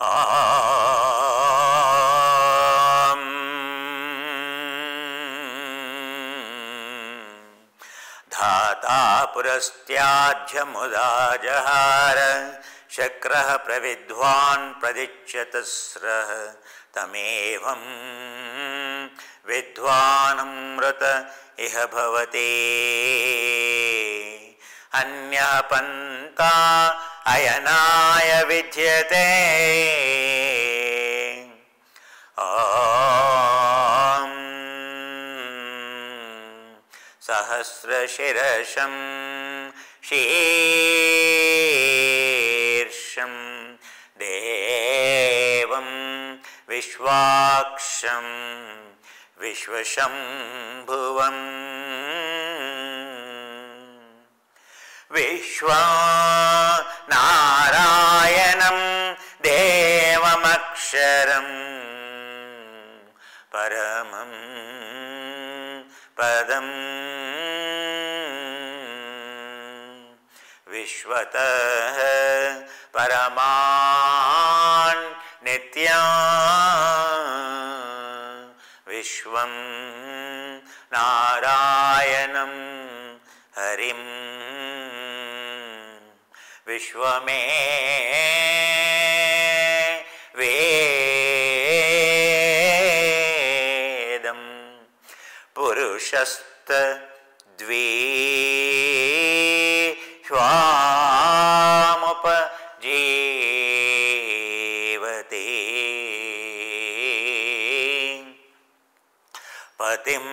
ॐ धाता पुरस्त्याज्यमुदा जहार शक्रः प्रविद्वान् प्रदिच्यतस्रः तमेवं विद्वानमृत इह भवते अन्यः पन्था अयनाय विद्यते ॐ सहस्रशिरशं शीर्षं देवं विश्वाक्षं विश्वशम्भुवम् विश्वनारायणं देवमक्षरं परमं पदं विश्वतः परमान् नित्यं विश्वं नारायणं हरिं विश्वमे वेदं पुरुषस्तद्विश्वामुपजीवते पतिं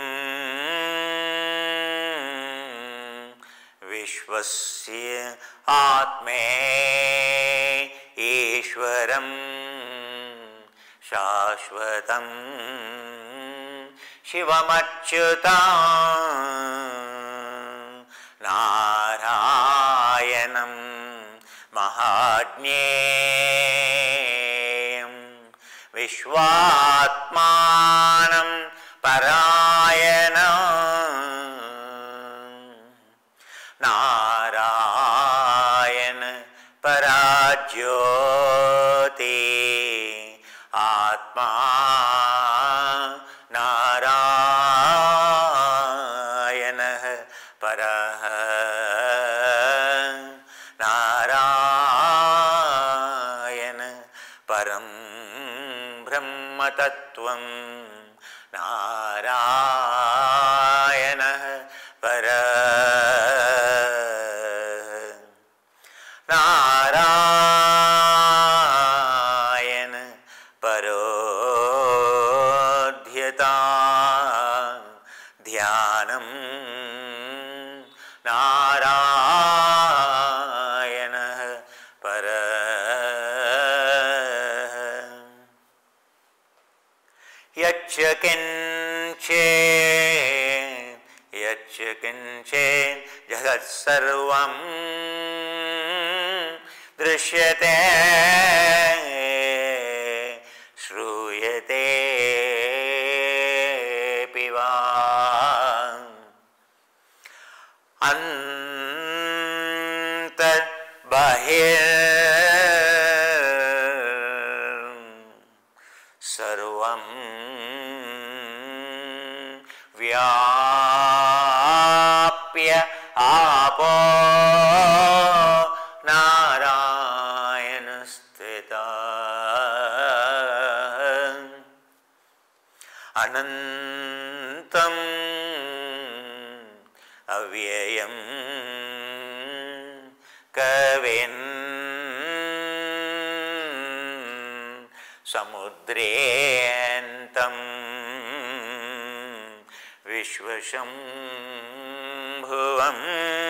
विश्वस्य आत्मे ईश्वरं शाश्वतं शिवमच्युतं नारायणं महाज्ञेयं विश्वात्मानं परायणं नारायण पराज्योति आत्मा नारायणः परः नारायण परं ब्रह्मतत्त्वं नारायणः परः नारायण परोध्यता ध्यानं नारायणः परः यच्च किञ्चित् जगत्सर्वं दृश्यते श्रूयते पिवा सर्वं व्याप्य आपो नारायण स्थिता अनन्तम् अव्ययं कविन् समुद्रेऽन्तं विश्वशम्भुवम्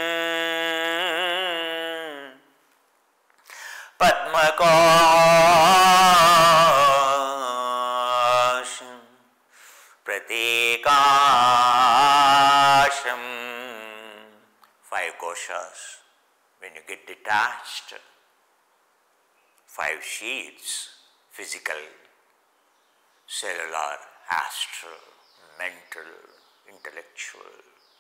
पद्मकोशं प्रतीकाशं 5 koshas. When you get detached, 5 sheets, physical, cellular, astral, mental, intellectual,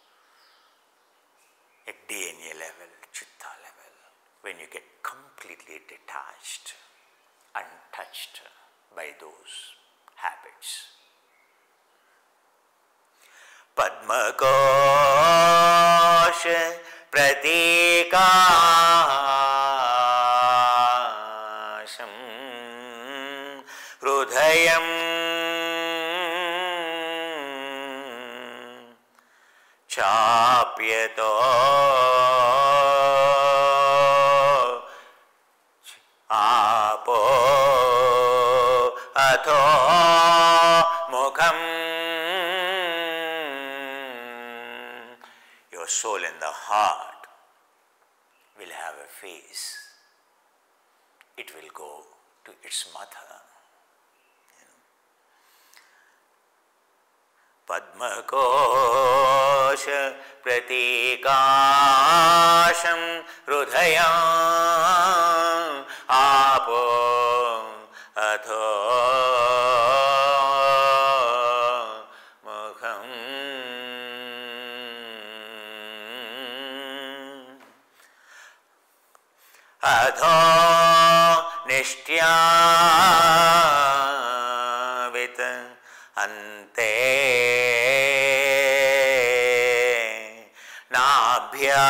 at DNA level, chitta level, when you get completely detached, untouched, attached by those habits. Padmakosha pratikasham hrudayam chapyato apo atho mukham. Your soul in the heart will have a face. It will go to its mother. Padmakosha pratikasham hrudayam apo atho mukham. Atho nishtyavit ante nabhya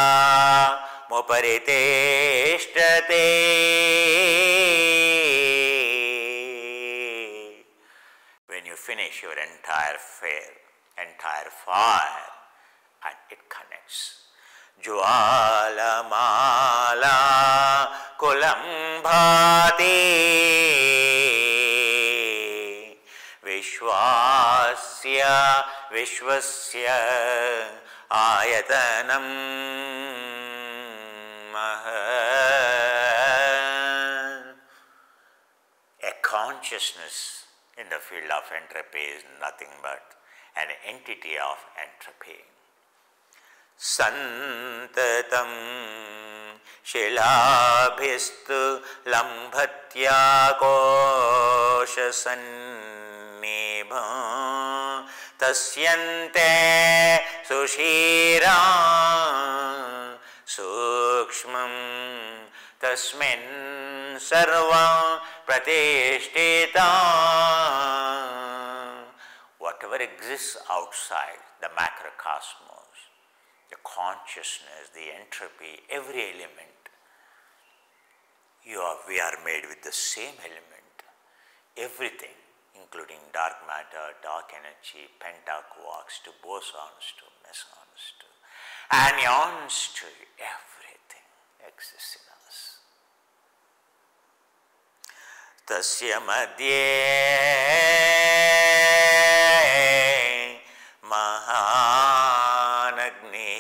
mupariteshtate. When you finish your entire fire and it connects. Jwala mala kulambhati vishwasya vishwasya ayatanam mahat. A consciousness in the field of entropy is nothing but an entity of entropy. Santatam shilabhistu lambhatya kosha sannibha tasyante sushira sukshmam tasmin sarva pratishtita. Whatever exists outside the macrocosmos, the consciousness, the entropy, every element, we are made with the same element. Everything, including dark matter, dark energy, pentaquarks to bosons to mesons to anions to everything exists in us. Tasya madhye mahanagni.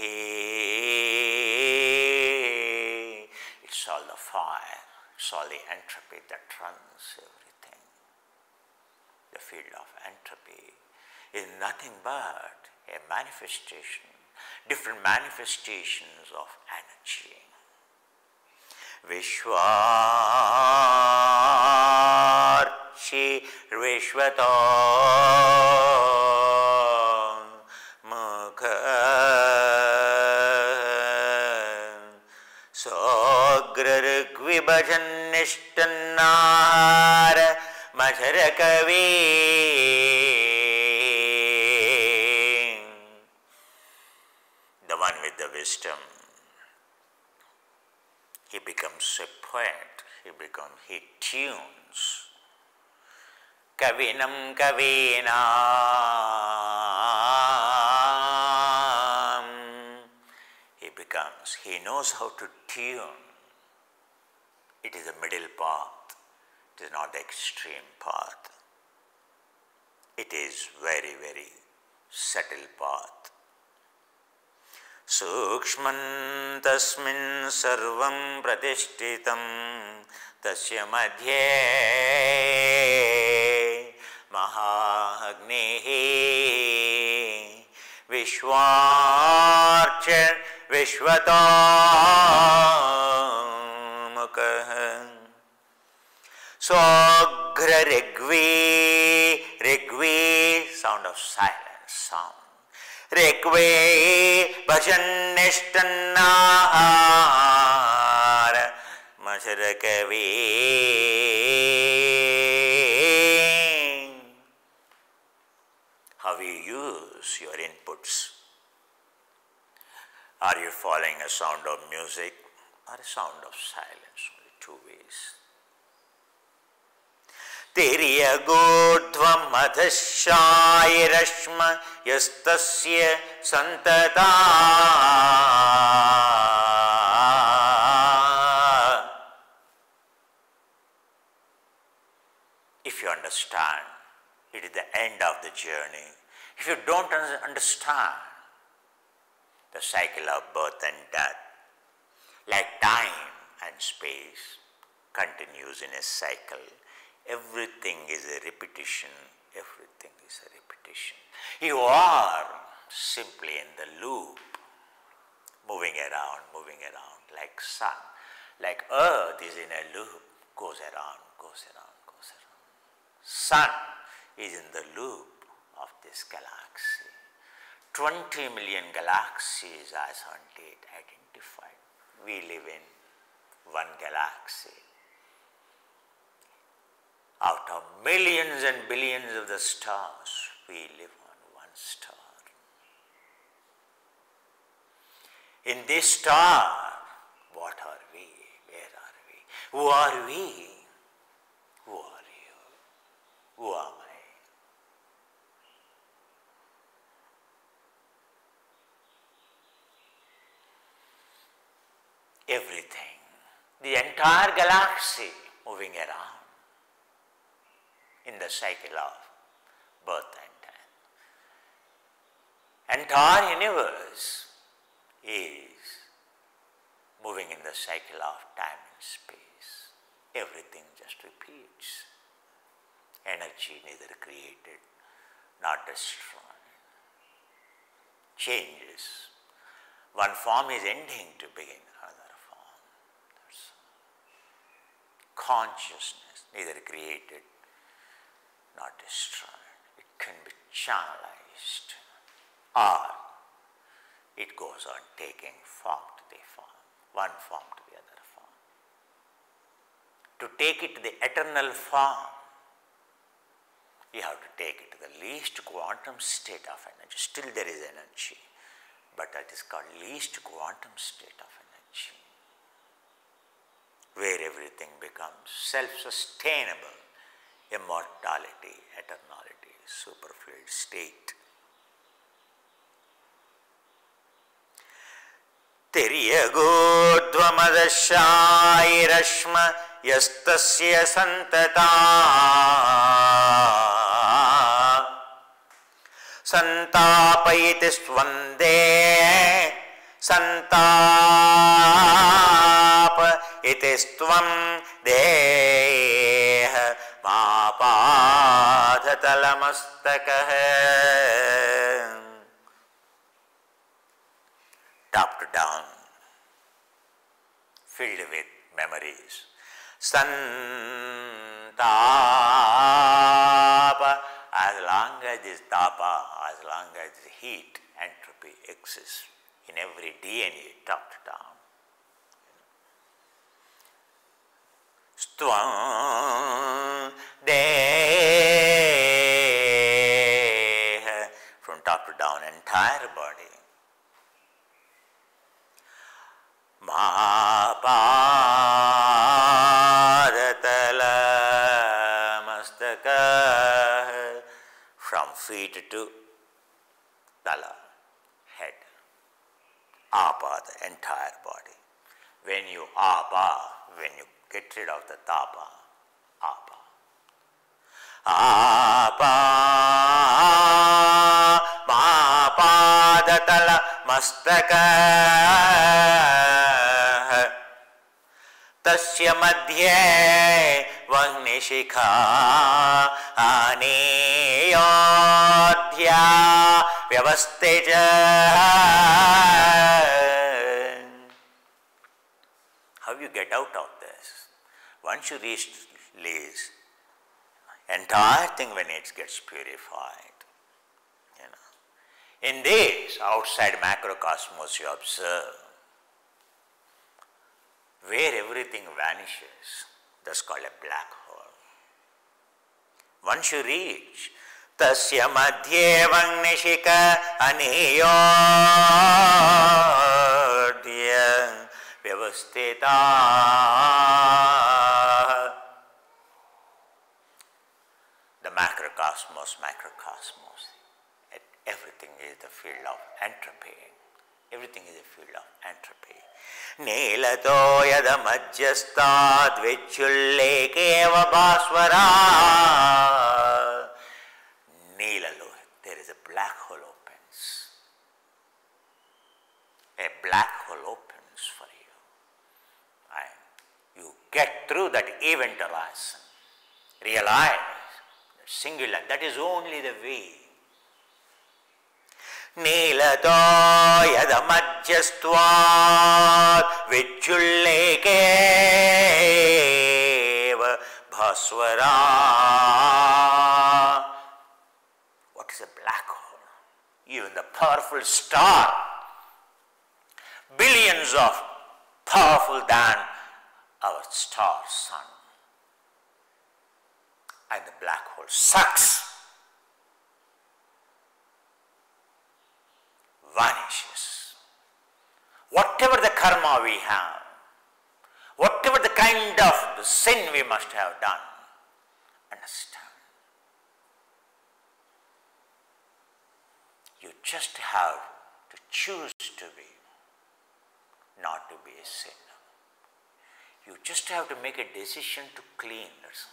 It's all the fire, it's all the entropy that runs everything. The field of entropy is nothing but a manifestation, different manifestations of energy. Vishwarchi Vishwato Mukha Sogrargvibhajanishtannar Majharakavi. The one with the wisdom, he becomes a poet, he tunes. Kavinam kavinam. He knows how to tune. It is a middle path, it is not the extreme path. It is very, very subtle path. Sukshman tasmin sarvam pratishtitam tasya madhye mahagnehi vishwarcha vishvata mukha sogra rigvi, sound of silence, sound. Rikve bhajanishtannar Majharakavi. following a sound of music or a sound of silence, only two ways. तिर्यगोध्वम् अधश्चायिरश्म यस्तस्य सन्तता If you understand, it is the end of the journey. If you don't understand the cycle of birth and death, like time and space continues in a cycle, everything is a repetition, everything is a repetition. You are simply in the loop, moving around, like sun, like earth is in a loop, goes around, goes around, goes around. Sun is in the loop of this galaxy. 20 million galaxies as on date identified. We live in one galaxy. Out of millions and billions of the stars, we live on one star. In this star, what are we? Where are we? Who are we? Who are you? Who am I? Everything, the entire galaxy moving around in the cycle of birth and death. Entire universe is moving in the cycle of time and space. Everything just repeats. Energy neither created nor destroyed. Changes. One form is ending to begin another form. That's all. Consciousness neither created nor destroyed. It can be channelized, or it goes on taking form to the form, one form to the other form. To take it to the eternal form, you have to take it to the least quantum state of energy. Still there is energy, but that is called least quantum state of energy, where everything becomes self-sustainable, immortality, eternality, superfluid state. तिर्यगोध्वमदशायिरश्म यस्तस्य सन्तता संतापयति स्वन्दे संताप इति स्त्वं देह मापाधतलमस्तकः. Top to down, filled with memories. Santapa, as long as this tapa, as long as this heat, entropy exists in every DNA, top to down. Stvam deha, from top to down, entire body. Mahapadatala-mastaka, from feet to tala, head. Apa, the entire body. When you apa, when you get rid of the tapa, apa. Apa, mahapadatala-mastaka, तस्य मध्ये वह्निशिखा आनेयोध्या व्यवस्थित. How you get out of this? Once you reach this, entire thing when it gets purified, in this outside macrocosmos you observe, where everything vanishes, that's called a black hole. Once you reach tasya madhye vagnishika aniyodhya vyavastita. The macrocosmos, everything is the field of entropy. Everything is a field of entropy. Neelato yada majjastad vichullekeva bhaswara. Neelalo, there is a black hole opens. A black hole opens for you. And you get through that event horizon. Realize that singular, that is only the way. Neelato yada majjastvad vichullekeva bhaswara. What is a black hole? Even the powerful star, billions of powerful than our star sun, and the black hole sucks, vanishes. Whatever the karma we have, whatever the kind of the sin we must have done, understand. You just have to choose to be, not to be a sinner. You just have to make a decision to clean.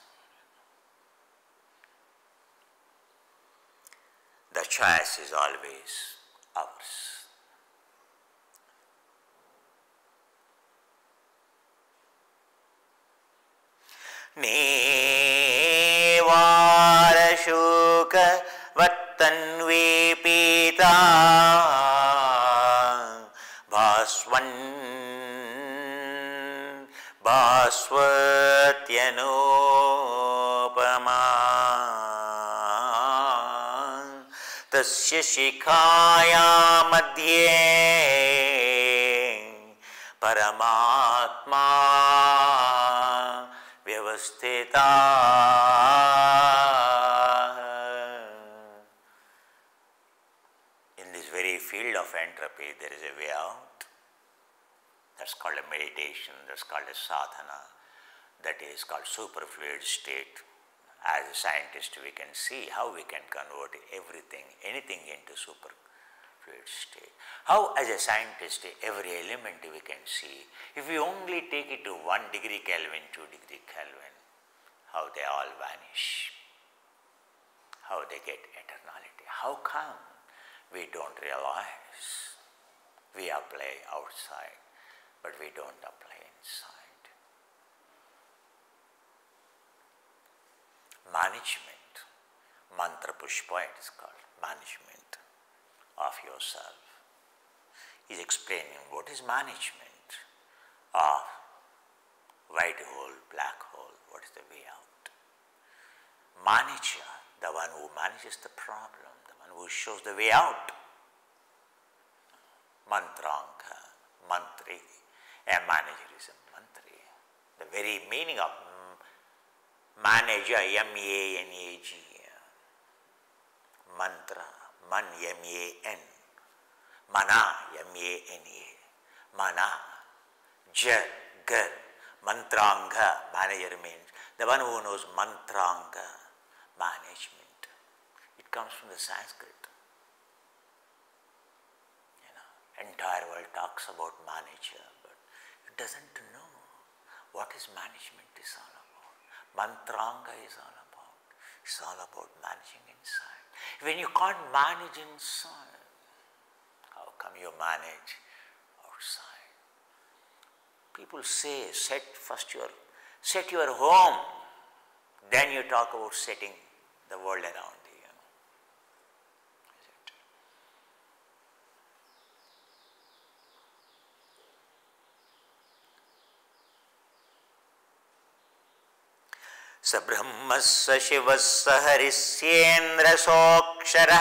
The choice is always ours. Nevara shuka vattanve pita bhaswan bhasvatyanopama tasya shikhaya madhye paramatma vyavastita. In this very field of entropy, there is a way out. That's called a meditation, that's called a sadhana, that is called superfluid state. As a scientist, we can see how we can convert everything, anything into superfluid state. How, as a scientist, every element we can see, if we only take it to 1 degree Kelvin, 2 degree Kelvin, how they all vanish, how they get eternality. How come we don't realize? We apply outside, but we don't apply inside. Management, mantra pushpa it is called, management of yourself. He is explaining what is management of white hole, black hole, what is the way out. Manager, the one who manages the problem, the one who shows the way out. Mantranka, mantri, a manager is a mantri. The very meaning of manager, M-A-N-A-G, mantra, man, M-A-N, mana, M-A-N-A, mana, jar, gar, mantranga, manager means the one who knows mantranga, management. It comes from the Sanskrit. Entire world talks about manager, but it doesn't know what is management is all about. Mantranga is all about. It's all about managing inside. When you can't manage inside, how come you manage outside? People say, set your home, then you talk about setting the world around you. Is it? स ब्रह्मस्य शिवस्य हरिस्येन्द्र सोऽक्षरः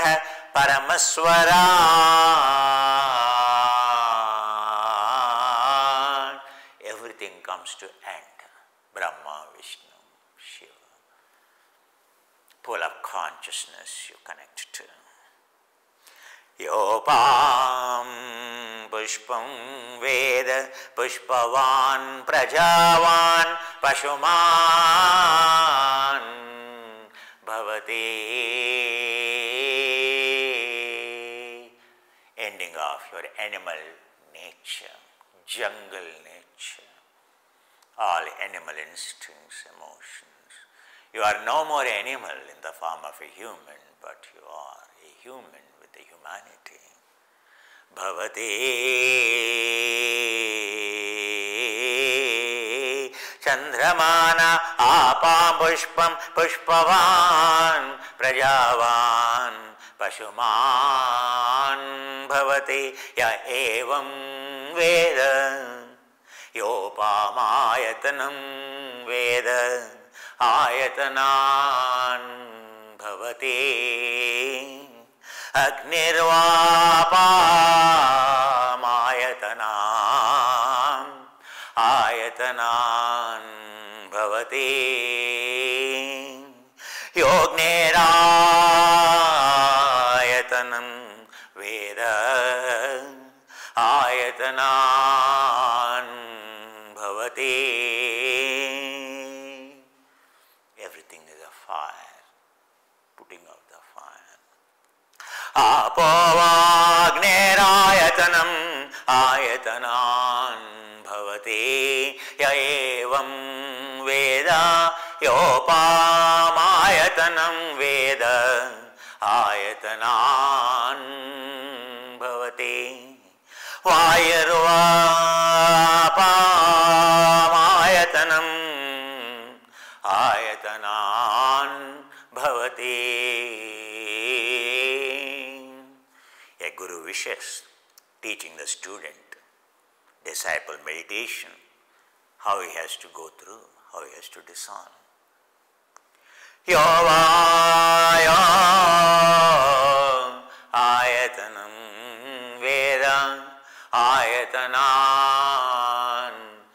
परमस्वराट्. Everything comes to end. Brahma, Vishnu, Shiva. Pool of consciousness you connect to. Yopam पुष्पं वेद पुष्पवान् प्रजावान् पशुमान् भवति. Ending of your animal nature, jungle nature, all animal instincts, emotions. You are no more animal in the form of a human, but you are a human with a humanity. Bhavati Chandramana Apam Pushpam Pushpavan Prajavan Pashuman Bhavati Ya Evam Veda Yopamayatanam Veda Ayatanan Bhavati Agnirvapamayatanan Ayatanan Bhavati Yognerayatanam Veda Ayatanan Bhavati. Everything is a fire, putting out the fire. Apovagneraayatanam ayatanan bhavati ya evam veda yopamayatanam veda ayatanan bhavati vayurvapamayatanam ayatanan bhavati. A guru wishes, teaching the student, disciple meditation, how he has to go through, how he has to discern. Yovaya ayatanam veda ayatanan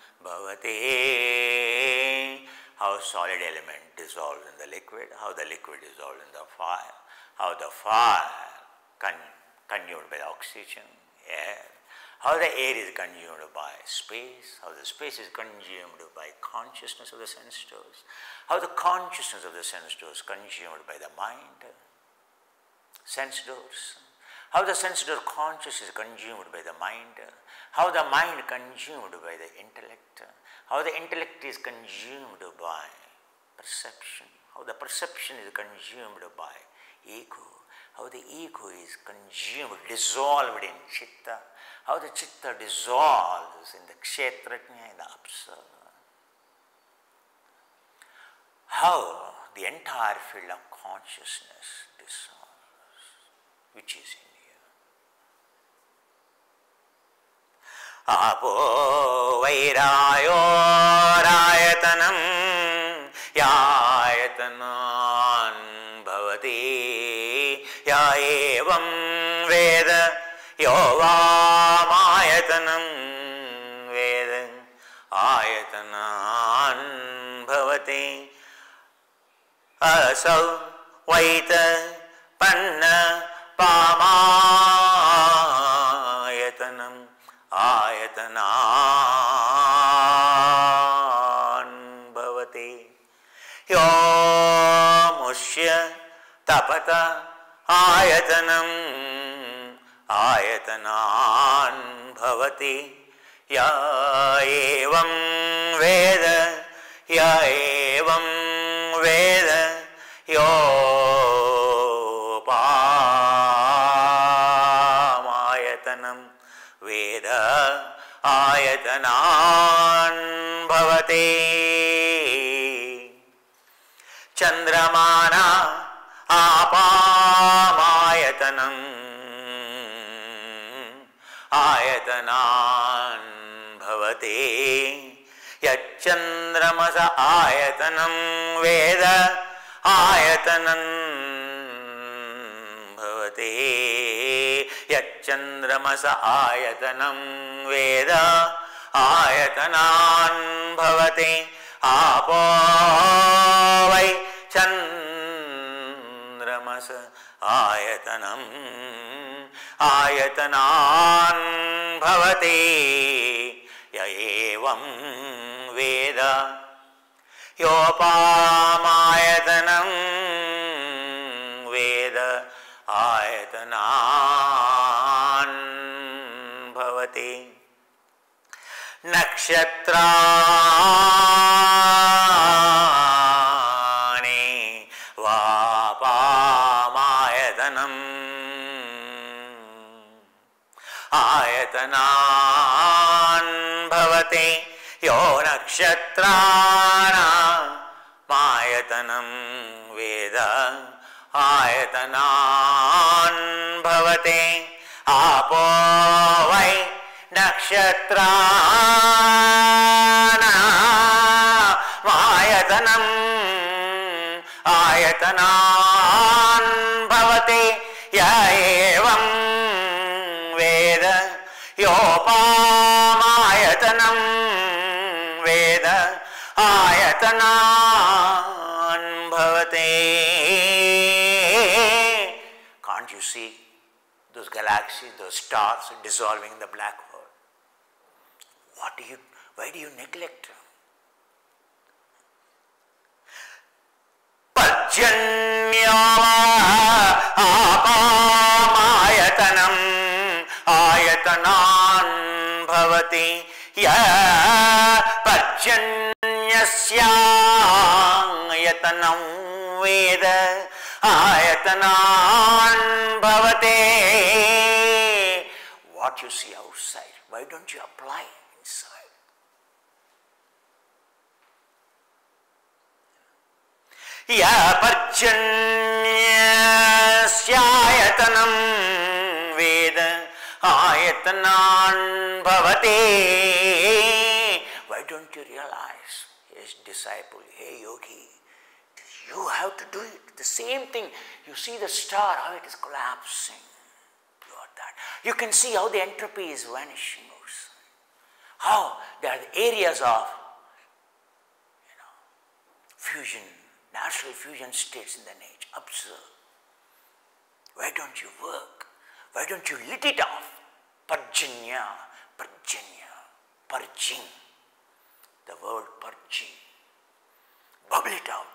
bhavati. How solid element dissolves in the liquid, how the liquid dissolves in the fire, how the fire consumed by the oxygen, air, how the air is consumed by space, how the space is consumed by consciousness of the sense doors, how the consciousness of the sense doors consumed by the mind, sense doors, how the sense door consciousness is consumed by the mind, how the mind consumed by the intellect, how the intellect is consumed by perception, how the perception is consumed by ego, how the ego is consumed, dissolved in chitta, how the chitta dissolves in the kshetrajna, in the apsara, how the entire field of consciousness dissolves, which is in you. Apo vairayorayatanam yayatanan bhavati ya evam veda yovamayatanam veda ayatanan bhavati. Asau vaita panna pamayatanam ayatanan bhavati. Yomushya tapata ayatanam ayatanan bhavati. Ya evam veda ya evam veda yopamayatanam veda ayatanan bhavati. Chandramana apamayatanam ayatanan bhavati. Yachandramasa ayatanam veda ayatanan bhavati. Yachandramasa ayatanam veda ayatanan bhavati. Apo vai chandramasa Pranamasa Ayatanam Ayatanan Bhavati Ya Evam Veda Yopamayatanam Veda Ayatanan Bhavati Nakshatrani Vapamayatanam Ayatanan Bhavati Yo Nakshatrana Mayatanam Veda Ayatanan Bhavati Apo Vai Nakshatrana Mayatanam Ayatanan Bhavati Ya Evam Veda Yopamayatanam Veda Ayatanan Bhavati. Can't you see those galaxies, those stars dissolving in the black hole? Why do you neglect them? Parjanyama apamayatanam ayatanan bhavati ya parjanyasya ayatanam veda ayatanan bhavati. What you see outside, why don't you apply inside? Ya parjanyasyayatanam veda ayatanan bhavati. Why don't you realize, his disciple, hey yogi, you have to do it. The same thing. You see the star, how it is collapsing. You are that. You can see how the entropy is vanishing outside. How there are the areas of fusion, natural fusion states in the nature. Observe. Why don't you work? Why don't you lit it off? Parjanya, purging. The word purging. Bubble it out.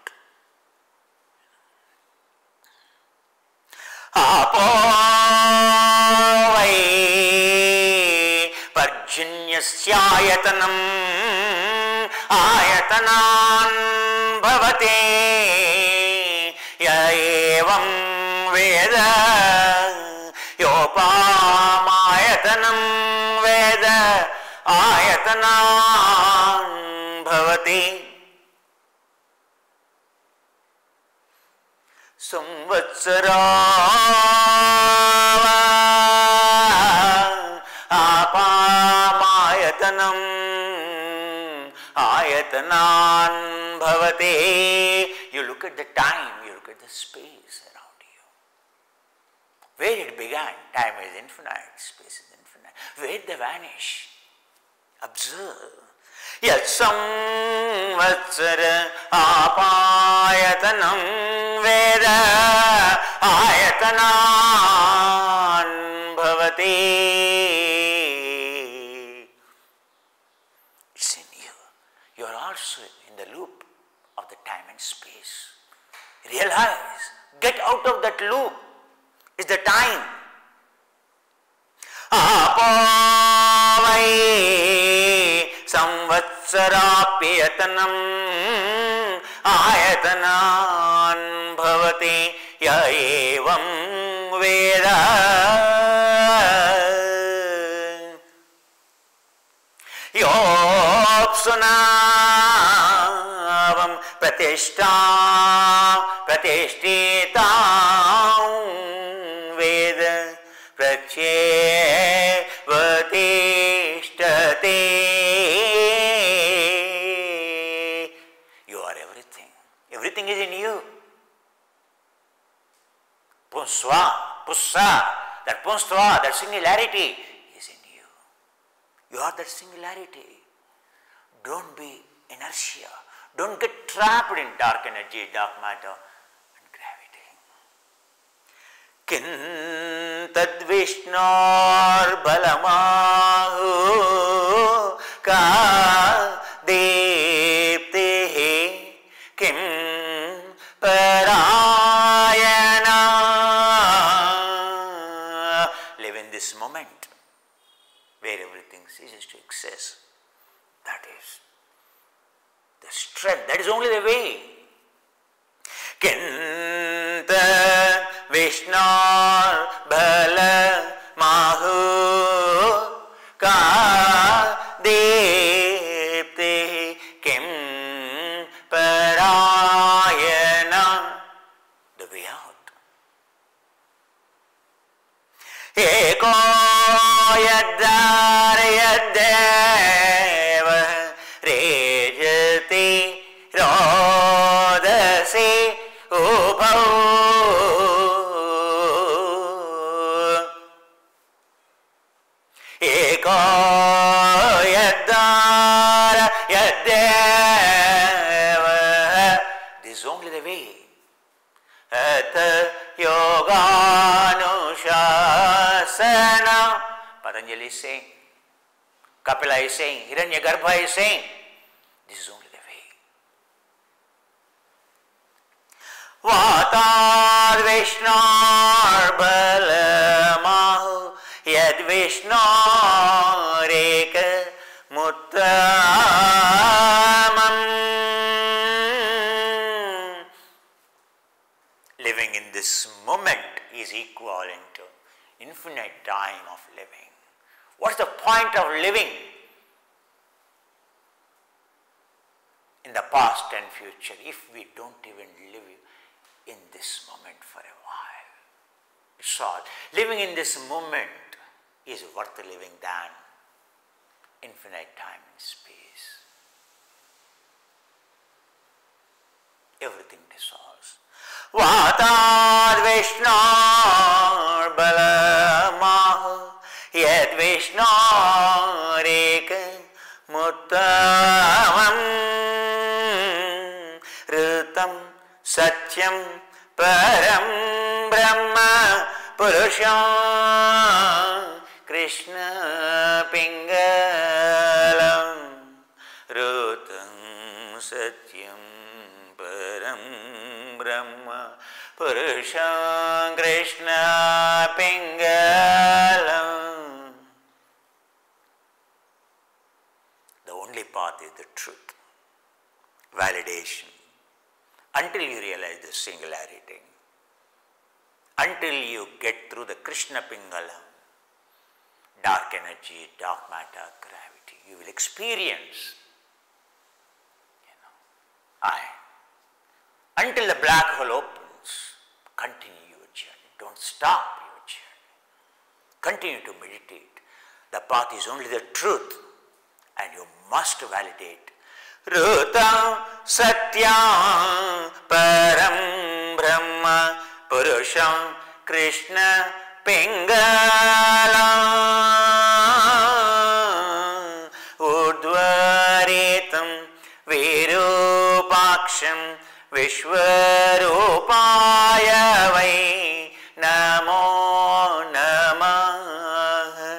Apo vai parjanyasyayatanam ayatanan bhavati ya evam veda yopamayatanam veda ayatanan bhavati. Samvatsara apamayatanam ayatanan bhavati. You look at the time, you look at the space around you. Where it began, time is infinite, space is infinite. Where they vanish? Observe. Yatsamvatsara apayatanam veda ayatanan bhavati. It's in you. You are also in the loop of the time and space. Realize, get out of that loop. It's the time. Apavai samvatsarapiyatanam ayatanan bhavati ya evam veda yopsunavam pratishtitam veda pratyevadishtate. You are everything. Everything is in you. Punsva, pussa, that punstva, that singularity is in you. You are that singularity. Don't be inertia. Don't get trapped in dark energy, dark matter and gravity. किं तद्विष्णोर्बलमाहु का दीप्तिः किं parayana. Live in this moment where everything ceases to exist. That is the strength, that is only the way. Kinta Vishnor Bhala Mahu Ka Dipti Kim Parayana. The way out. Eko Yadar Yadeva Rejati Rodasi Ubhau Eko Yadar Yadeva. This is only the way. At Yoganushasana. Patanjali is saying, Kapila is saying, Hiranyagarbha is saying, this is only the way. Vatar Vishnor Balamahu Yad Vishnoreka Muttamam. Living in this moment is equivalent to infinite time of living. What's the point of living in the past and future if we don't even live in this moment for a while? It's all. Living in this moment is worth living than infinite time and space. Everything dissolves. Vatar Vishnor Balamahu Yad Vishnoreka Muttamam Rutam Satyam Param Brahma Purusham Krishna Pingalam. Rutam Satyam Param Brahma Purusham Krishna Pingalam. The only path is the truth, validation. Until you realize the singularity, until you get through the Krishna Pingalam, dark energy, dark matter, gravity, you will experience, until the black hole opens, continue your journey. Don't stop your journey. Continue to meditate. The path is only the truth, and you must validate. Rutam Satyam Param Brahma Purusham Krishna Pingalam Udvaritam Virupaksham Vishwarupaya Vai Namo Namah.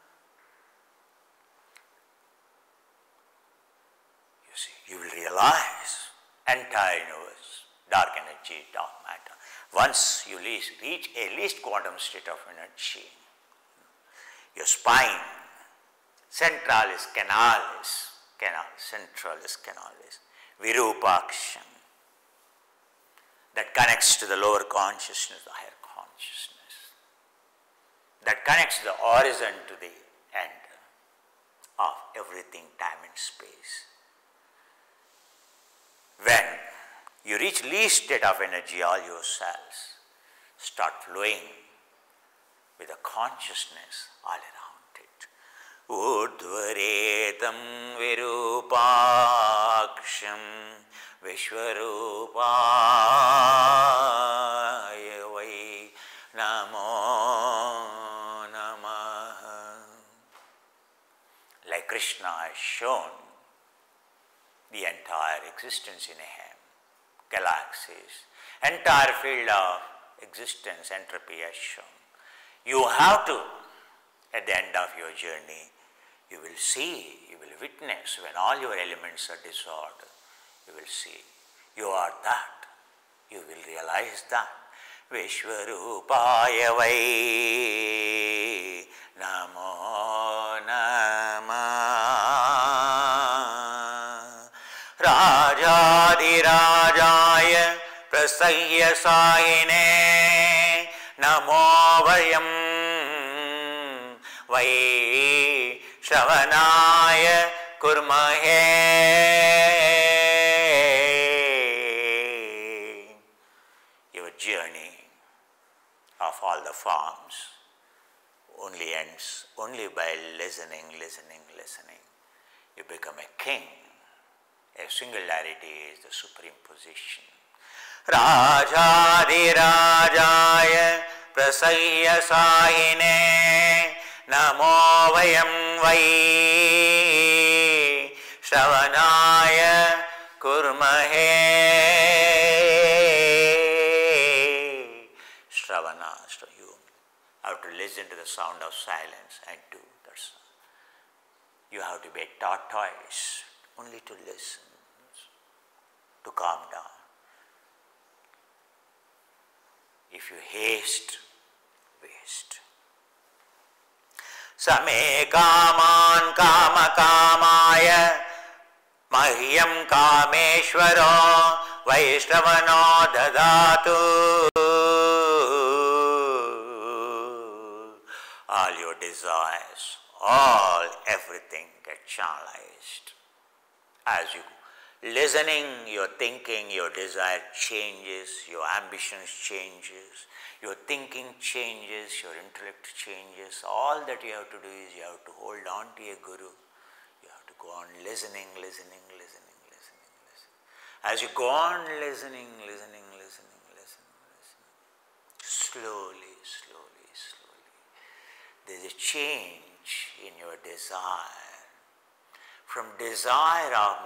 You see, you will realize entire universe, dark energy, dark matter. Once you reach a least quantum state of energy, your spine, centralis canalis, centralis canalis, Virupaksham, that connects to the lower consciousness, the higher consciousness, that connects the horizon to the end of everything, time and space. When you reach least state of energy, all your cells start flowing with a consciousness all around it. Udvaretam Virupaksham Vishwarupaya Vai Namo Namah. Like Krishna has shown the entire existence in a galaxies, entire field of existence, entropy has shown. You have to, at the end of your journey, you will see, you will witness when all your elements are dissolved, you will see, you are that, you will realize that. Vishwarupaya vai namo namah Rajadirajaya prasayya sayine namo vayam vai shravanaya kurmahe. Your journey of all the forms only ends only by listening. You become a king. A singularity is the supreme position. Rajadirajaya prasayya sayine namo vayam vai shravanaya kurmahe. Shravana, so you have to listen to the sound of silence and do that. You have to be a tortoise, only to listen, to calm down. If you haste, waste. Same kaman kama kamaya mahyam kameshvaro vaishnavano dadatu. All your desires, everything get channelized. As you listening, your thinking, your desire changes, your ambitions changes, your thinking changes, your intellect changes. All that you have to do is you have to hold on to a guru. You have to go on listening. As you go on listening, slowly, there is a change in your desire. From desire of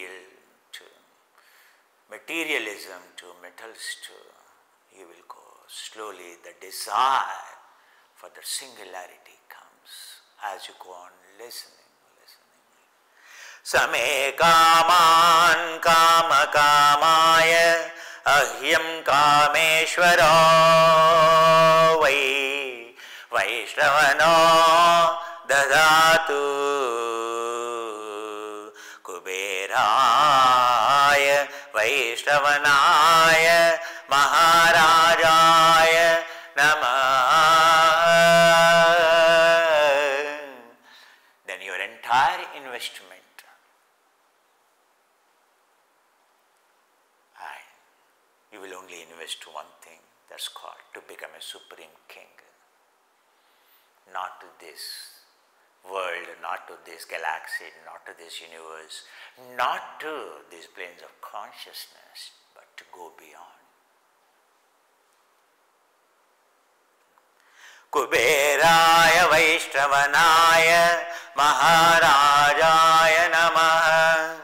materialism to metals to, you will go slowly. The desire for the singularity comes as you go on listening. Same kaman kama kamaya ahyam kameshvaro vaishravano dadatu kuberaya vaishravanaya maharajaya namah. Then your entire investment, you will only invest one thing, that's called to become a supreme king. Not to this world, not to this galaxy, not to this universe, not to these planes of consciousness, but to go beyond. Kuberaya Vaishnavanaya Maharajaya Namah.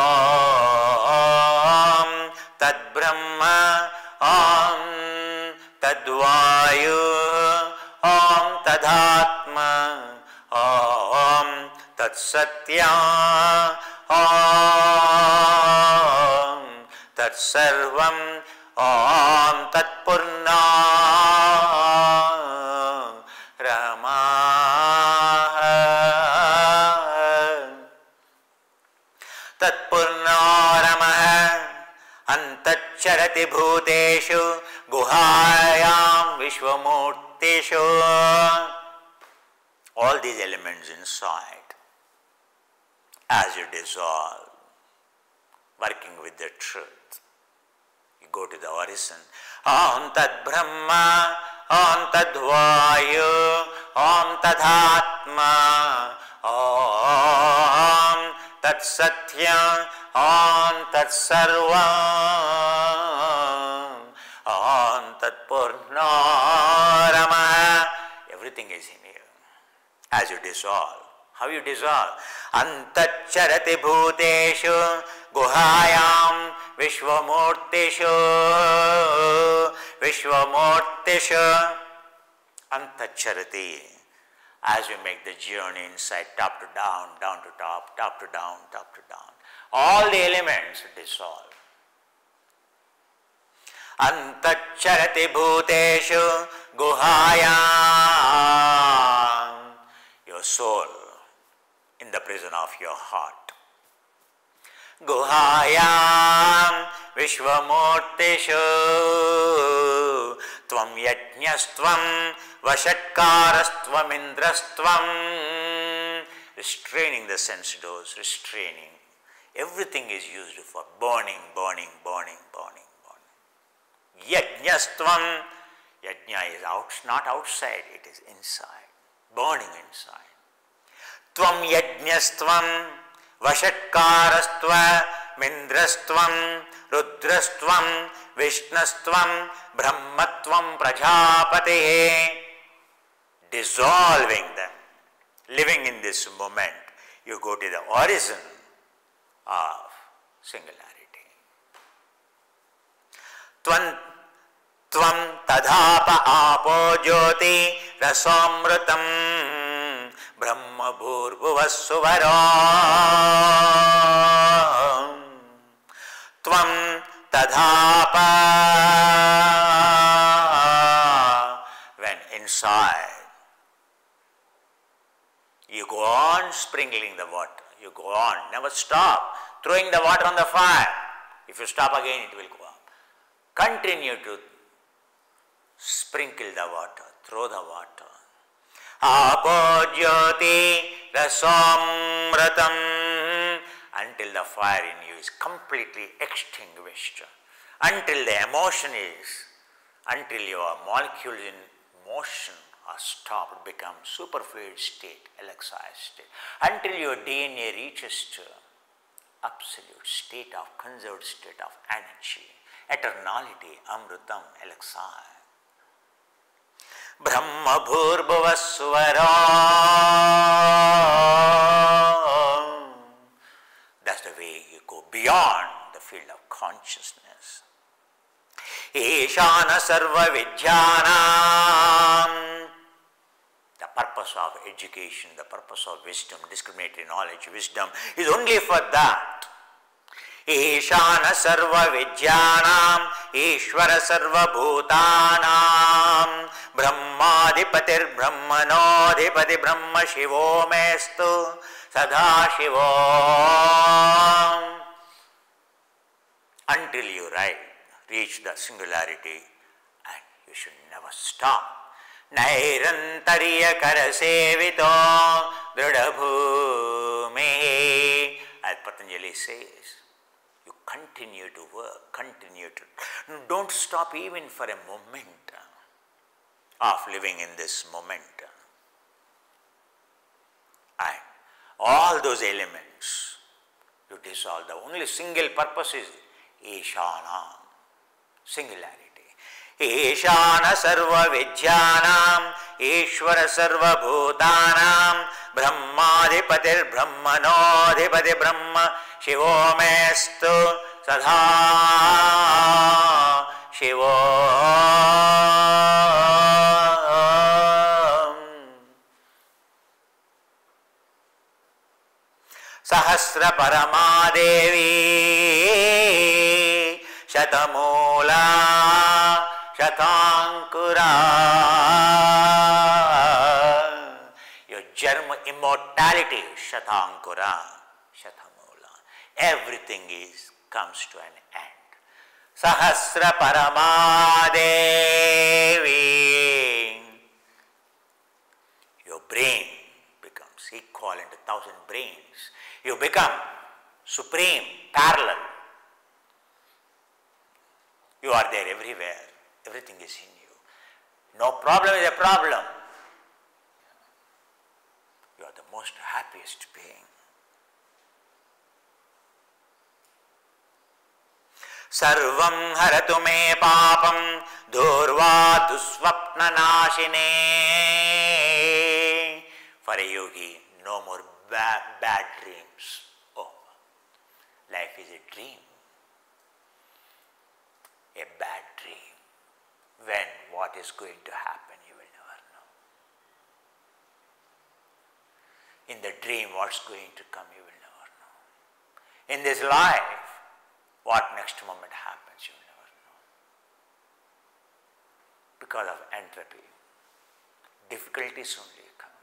Om Tad Brahma, Om Tad Vayu, Om Tadatma, Om Tat Satya, Om Tat Sarvam, Om Tat Purna Rama. Tat Purna Rama Antacharati Bhuteshu Guhayam Vishwamurtishu. All these elements inside, as you dissolve, working with the truth, you go to the horizon. Om Tad Brahma, Om Tad Vayu, Om Tadatma, Om Tat Satya, Om Tat Sarvam, Om Tat Purnarama. Everything is in here. As you dissolve, how you dissolve? Antacharati bhuteshu guhayam vishvamurtishu Vishwamurtishu Antacharati. As we make the journey inside, top to down, down to top, top to down, top to down, all the elements dissolve. Antacharati bhuteshu guhayam. Your soul in the prison of your heart. Guhayam Vishwamurtishu Tvam Yajnastvam Vashatkarastvam Indrastvam. Restraining the sense doors, restraining. Everything is used for burning, burning, burning, burning, burning. Yajnastvam. Yajna is not outside, it is inside. Burning inside. Tvam Yajnastvam Vashatkarastva Mindrastvam Rudrastvam Vishnastvam Brahmatvam Prajapate. Dissolving them, living in this moment, you go to the origin of singularity. Tvam tadhapa apo jyoti rasamrutam Brahma bhurvuvassuvaram. Tvam tadhapa. When inside you go on sprinkling the water, you go on, never stop throwing the water on the fire. If you stop again, it will go up. Continue to sprinkle the water, throw the water. Apojyoti rasamratam, until the fire in you is completely extinguished, until the emotion is, until your molecules in motion are stopped, become superfluid state, elixir state, until your DNA reaches to absolute state of conserved state of energy, eternality, amrutam, elixir. Brahma bhurvuvassuvaram. That's the way you go beyond the field of consciousness. Ishana sarva vijnanam. The purpose of education, the purpose of wisdom, discriminatory knowledge, wisdom is only for that. Ishana sarva vijnanam, Ishvara sarva bhutanam, Brahmadhipatir Brahmanodhipati Brahma Shivo mestu Sada Shivam. Until you reach the singularity, and you should never stop. Nairantariya karasevito dridabhumi. As Patanjali says, you continue to work, continue to, don't stop even for a moment of living in this moment. And all those elements you dissolve. The only single purpose is Ishana, singularity. Ishana sarva vijnanam, Ishvara sarva bhutanam, Brahmadhipatir Brahmanodhipati Brahma Shivo mestu Sada Shivo. Sahasra Paramadevi Shatamula Shatankura. Your germ immortality, Shatankura, Shatamula. Everything comes to an end. Sahasra Paramadevi. Your brain becomes equivalent to 1,000 brains. You become supreme, parallel. You are there everywhere. Everything is in you. No problem is a problem. You are the most happiest being. Sarvam haratu me papam durva dusvapna nashine. For a yogi, no more bad dreams. Oh, life is a dream. A bad dream. is going to happen, you will never know. In the dream, what's going to come, you will never know. In this life, what next moment happens, you will never know. Because of entropy, difficulties only come.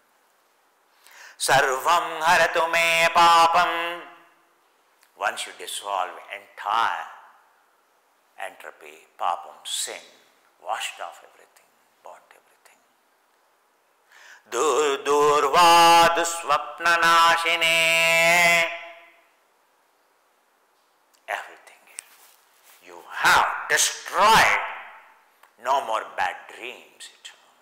Sarvam haratu me papam. Once you dissolve entire entropy, papam, sin, washed off everything, burnt everything. Durva dusvapna nashine. Everything you have destroyed. No more bad dreams.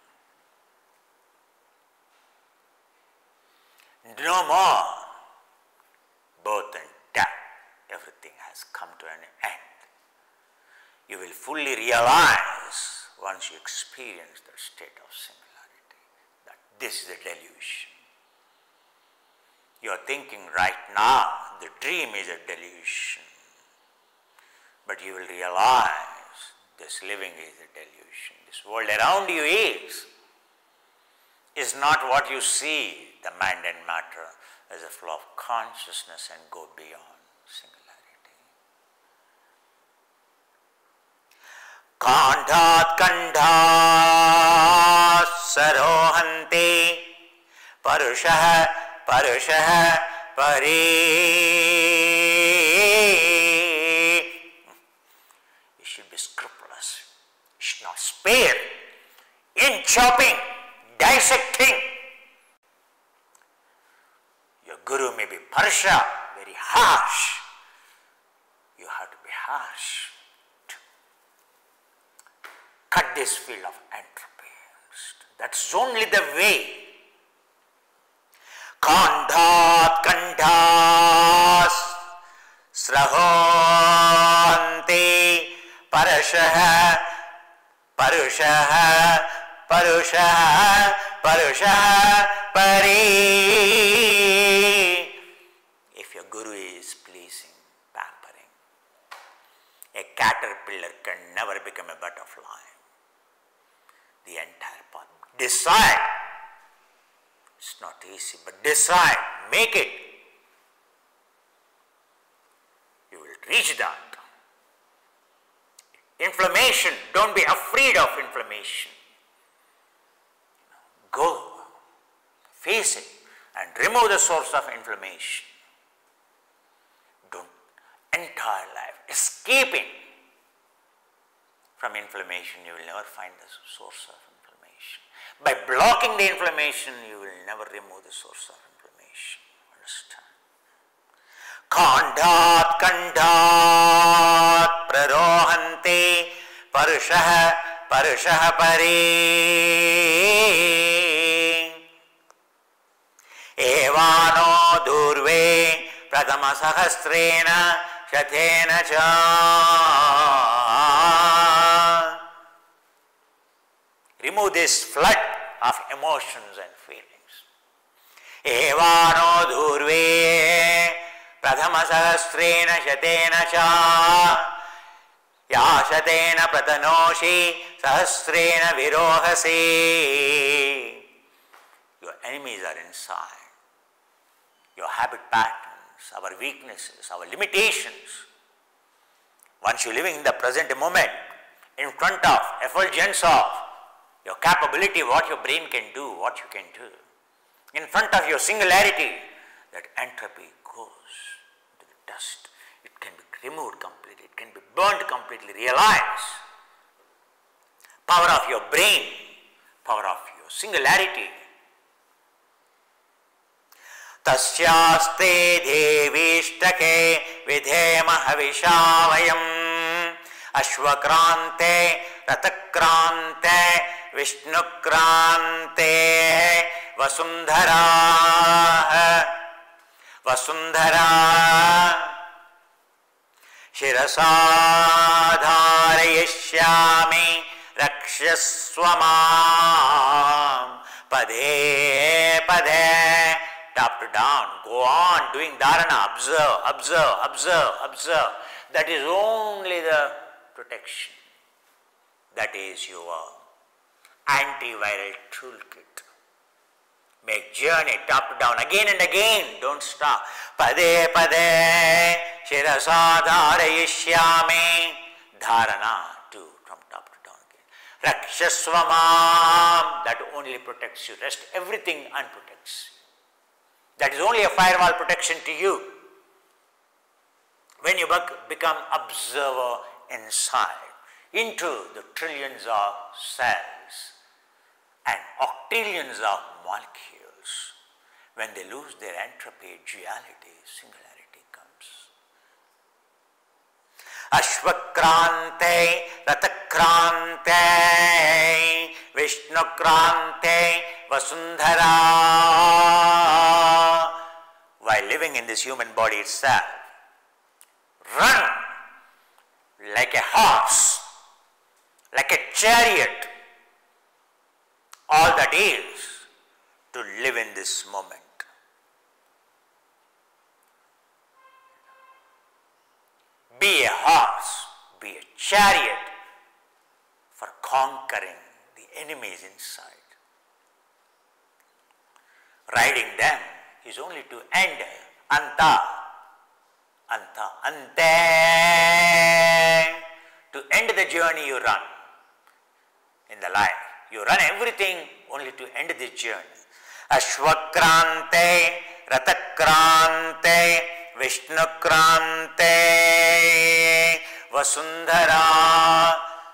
No more birth and death. Everything has come to an end. You will fully realize once you experience the state of singularity that this is a delusion. You are thinking right now the dream is a delusion, but you will realize this living is a delusion. This world around you is not what you see, the mind and matter as a flow of consciousness and go beyond singularity. Kandhat kandha sarohanti parushah parushah pari. You should be scrupulous. You should not spare in chopping, dissecting. Your guru may be parsha, very harsh. You have to be harsh to cut this field of entropy. That's only the way. Kandhat kandhas srahanti parashah parushah parushah parushah pari. If your guru is pleasing, pampering, a caterpillar can never become a butterfly. The entire path. Decide. It's not easy, but decide. Make it. You will reach that. Inflammation. Don't be afraid of inflammation. Go. Face it and remove the source of inflammation. Don't entire life escaping from inflammation. You will never find the source of inflammation. By blocking the inflammation, you will never remove the source of inflammation. Understand? Kandhat kandhat prarohanti parushah parushah pari. Evano durve pratama sahasrena shathena cha. Remove this flood of emotions and feelings. Evano durve pratama sahasrena shathena cha. Ya shatena pratanoshi sahasrena virohasi. Your enemies are inside. Your habit patterns, our weaknesses, our limitations. Once you live in the present moment, in front of, effulgence of your capability, what your brain can do, what you can do. In front of your singularity, that entropy goes to the dust. It can be removed completely, it can be burnt completely. Realize power of your brain, power of your singularity. Tasyaste devishtake vidhema havishavayam ashvakrante ratakrante vishnukrante vasundhara vasundhara shirasadharayishyami rakshaswamam pade pade. Top to down, go on doing dharana, observe, observe, observe, observe. That is only the protection. That is your antiviral toolkit. Make journey top to down again and again. Don't stop. Pade pade shirasa dharayishyami. Dharana too, from top to down again. Rakshasvamam, that only protects you. Rest everything unprotects you. That is only a firewall protection to you. When you become observer inside, into the trillions of cells and octillions of molecules, when they lose their entropy, duality, singularity comes. Ashvakrante, Ratakrante, Vishnukrante, Vasundhara. While living in this human body itself, run like a horse, like a chariot. All that is to live in this moment. Be a horse, be a chariot for conquering the enemies inside. Riding them is only to end anta, ante. To end the journey you run in the life. You run everything only to end this journey. Ashvakrante, Ratakrante, Vishnukrante, Vasundhara.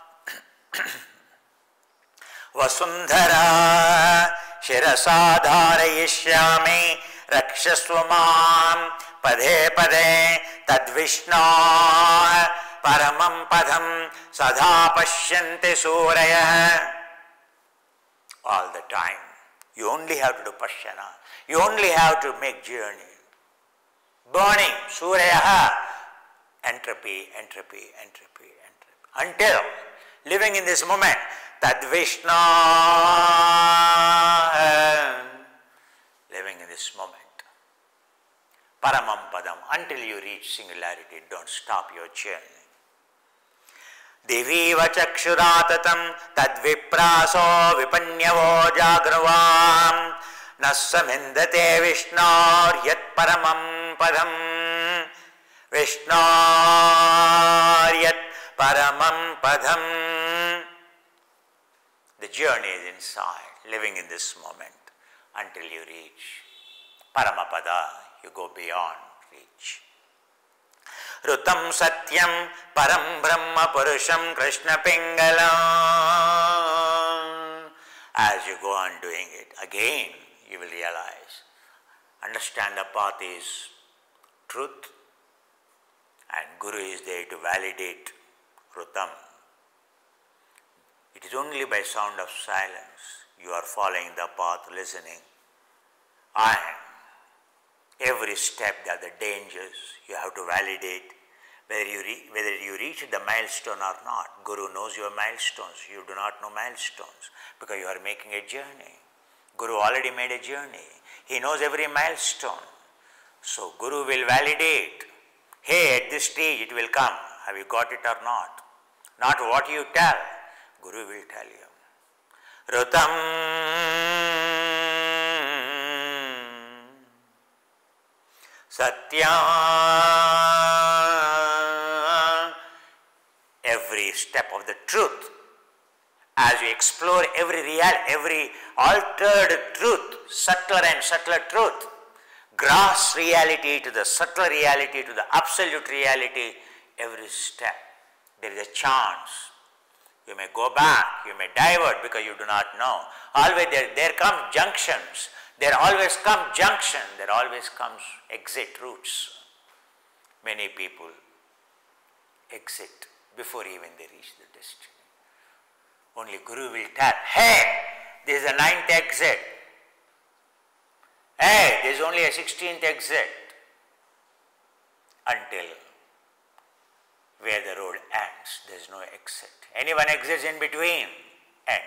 Vasundhara, Shirasa dharayishyami, Rakshasvamam, Pade pade, Tadvishna, Paramam padam, Sadha pashyante suraya. All the time. You only have to do pashyana. You only have to make journey. Burning, suraya, entropy, entropy, entropy, entropy. Until living in this moment, Tadvishna, living in this moment. Paramam padam, until you reach singularity, don't stop your journey. Deviva chakshuratatam tadvipraso vipanyavo jagravam nasamindate vishnor yat paramam padam vishnor yat paramam padam. The journey is inside, living in this moment until you reach Paramapada, you go beyond reach. Rutam Satyam Param Brahma Purusham Krishna Pingalam. As you go on doing it, again you will realize, understand the path is truth and Guru is there to validate Rutam. It is only by sound of silence you are following the path, listening. And every step there are the dangers, you have to validate whether you reach the milestone or not. Guru knows your milestones, you do not know milestones because you are making a journey. Guru already made a journey, he knows every milestone. So Guru will validate, hey, at this stage it will come, have you got it or not? Not what you tell, Guru will tell you. Rutam Satya, every step of the truth, as you explore every altered truth, subtler and subtler truth, gross reality to the subtler reality to the absolute reality, every step, there is a chance. You may go back, you may divert because you do not know. Always there come junctions. There always come junction, there always comes exit routes. Many people exit before even they reach the destiny. Only Guru will tell, hey, there is a 9th exit. Hey, there is only a 16th exit. Until where the road ends, there is no exit. Anyone exits in between, end.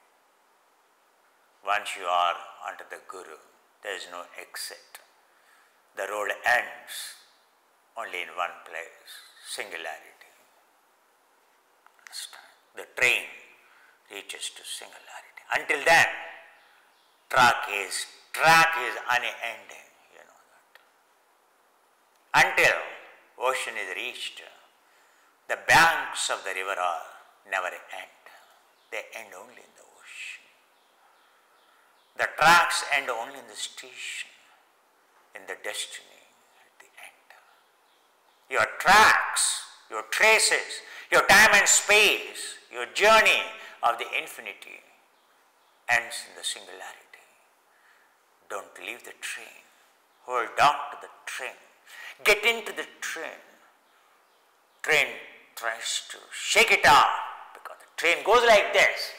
Once you are under the Guru, there is no exit. The road ends only in one place, singularity. Understand? The train reaches to singularity. Until then, track is unending, you know that. Until ocean is reached, the banks of the river are never end. They end only in the ocean. The tracks end only in the station, in the destiny at the end. Your tracks, your traces, your time and space, your journey of the infinity ends in the singularity. Don't leave the train. Hold on to the train. Get into the train. Train tries to shake it off because the train goes like this.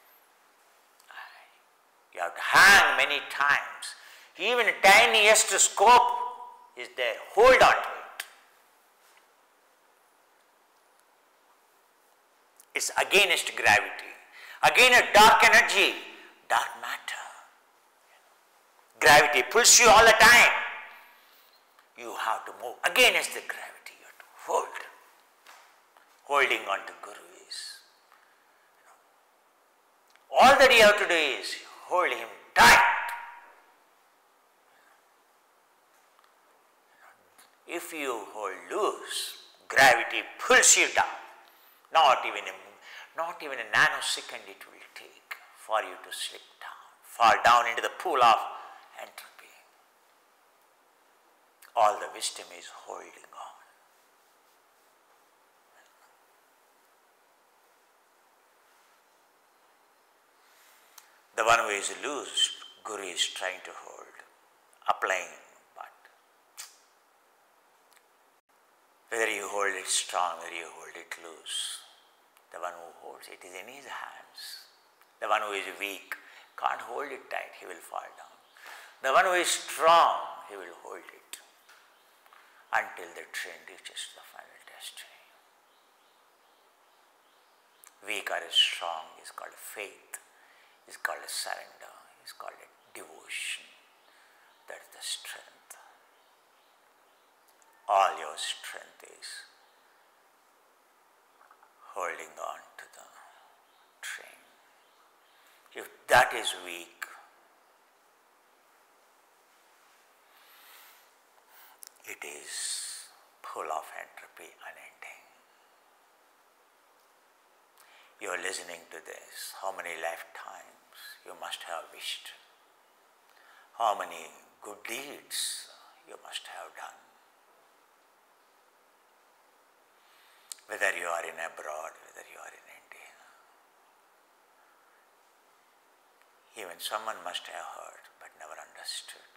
You have to hang many times. Even the tiniest scope is there. Hold on to it. It's against gravity. Again a dark energy, dark matter. Gravity pulls you all the time. You have to move against the gravity. You have to hold. Holding on to Guru is. All that you have to do is hold him tight. If you hold loose, gravity pulls you down. Not even a nanosecond it will take for you to slip down, fall down into the pool of entropy. All the wisdom is holding on. The one who is loose, Guru is trying to hold, applying, but whether you hold it strong, whether you hold it loose, the one who holds it is in his hands. The one who is weak can't hold it tight, he will fall down. The one who is strong, he will hold it until the train reaches the final destiny. Weak or strong is called faith, is called a surrender, is called a devotion. That is the strength. All your strength is holding on to the train. If that is weak, it is full of entropy, unending. You are listening to this. How many lifetimes you must have wished? How many good deeds you must have done? Whether you are in abroad, whether you are in India. Even someone must have heard but never understood.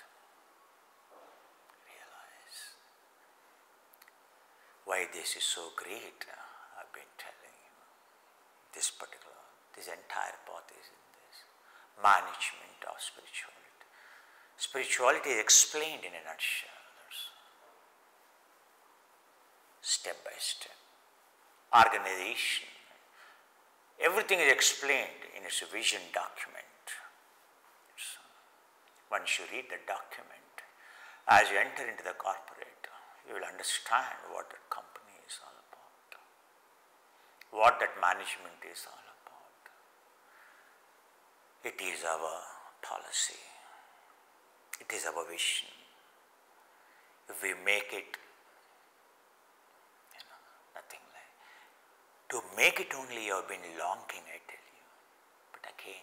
Realize why this is so great. I've been telling you. This entire path is in this. Management of spirituality. Spirituality is explained in a nutshell. Step by step. Organization. Everything is explained in its vision document. Once you read the document, as you enter into the corporate, you will understand what that company is all about, what that management is all about. It is our policy. It is our vision. If we make it, nothing like. To make it only you have been longing, I tell you. But again,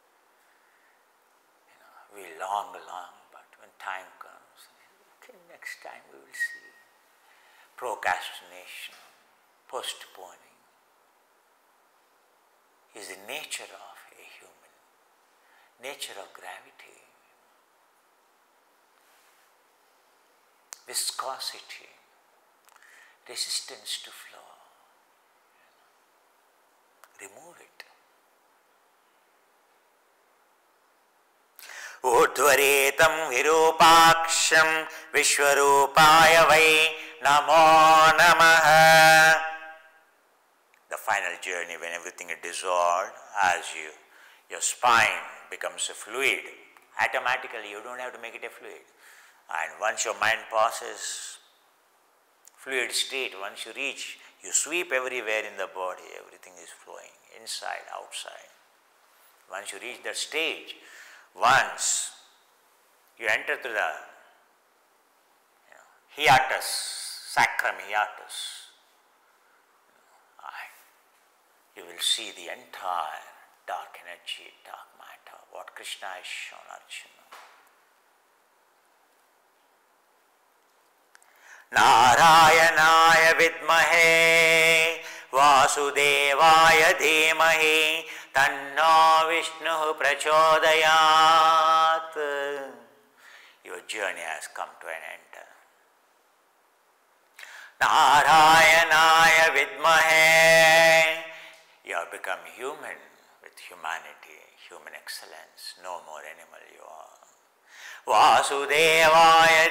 we long, but when time comes, okay, next time we will see. Procrastination, postponing is the nature of a human, nature of gravity. Viscosity, resistance to flow. Remove it. Udvaretam virupaksham vishwarupaya vai namo namaha. The final journey when everything is dissolved, as your spine becomes a fluid, automatically you don't have to make it a fluid. And once your mind passes fluid state, once you reach You sweep everywhere in the body, everything is flowing, inside, outside. Once you reach that stage, once you enter to the hiatus, sacrum hiatus, you will see the entire dark energy, dark matter, what Krishna has shown Arjuna. Narayanaya vidmahe Vasudevaya dhimahi Tanno Vishnu prachodayat. Your journey has come to an end. Narayanaya vidmahe. You have become human with humanity, human excellence. No more animal you are. Vasudevaya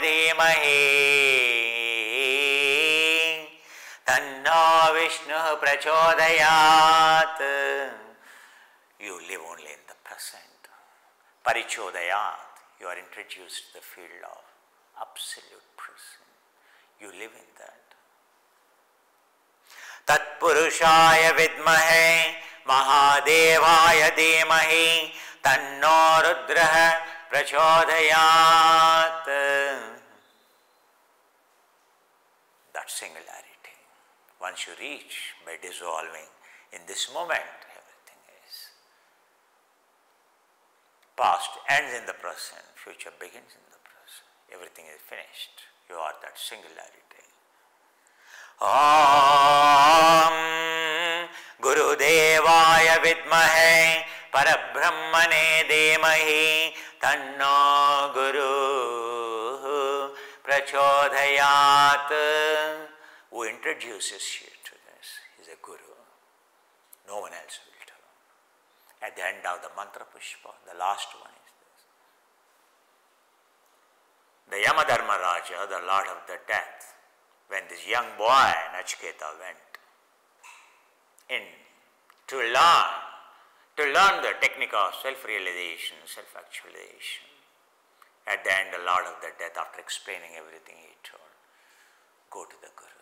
dhimahi Tanno Vishnu prachodayat. You live only in the present. Parichodayat. You are introduced to the field of absolute present. You live in that. Tatpurushaya vidmahe Mahadevaya dhimahi Tanno Rudraha prachodayat. That singularity. Once you reach by dissolving in this moment, everything is. Past ends in the present, future begins in the present. Everything is finished. You are that singularity. Om Gurudevaya vidmahe Parabrahmane dhimahi Tanno Guru prachodayat. Who introduces you to this is a Guru. No one else will tell. At the end of the mantra pushpa, the last one is this. The Yamadharmaraja, the Lord of the Death, when this young boy Nachiketa went in to learn the technique of self-realization, self-actualization. At the end, the Lord of the Death, after explaining everything, he told, go to the Guru.